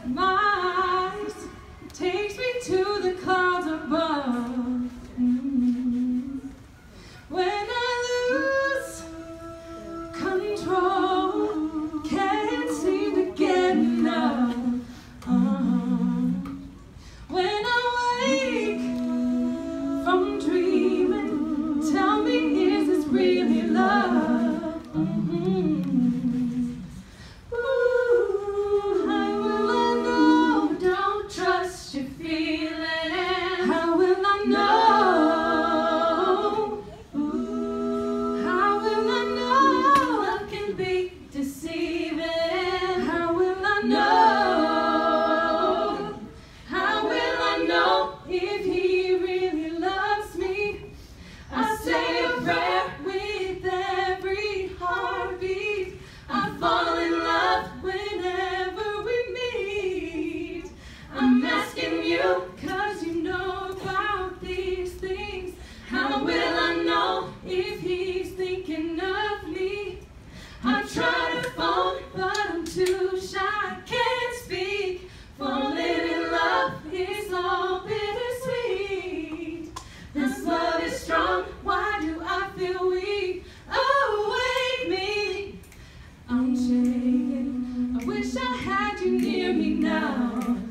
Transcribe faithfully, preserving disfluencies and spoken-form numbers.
my eyes takes me to the clouds above. Mm. When I lose control, can't seem to get enough. Uh-huh. When I wake from dreaming, tell me, is this really love? Mm-hmm. Ooh, how will I know? Don't trust your feelings. How will I know? Ooh, how will I know? Love can be deceiving. How will I know? How will I know if he really loves me? I say a prayer with every heartbeat. I fall in love whenever we meet. I'm asking you, cause you know about these things. How will I know if he's thinking of me? I try to phone, but I'm too shy, can't speak. Falling in love is all bittersweet. This love is strong, why do I feel weak? Oh, wake me. I'm shaking, I wish I had you near me now.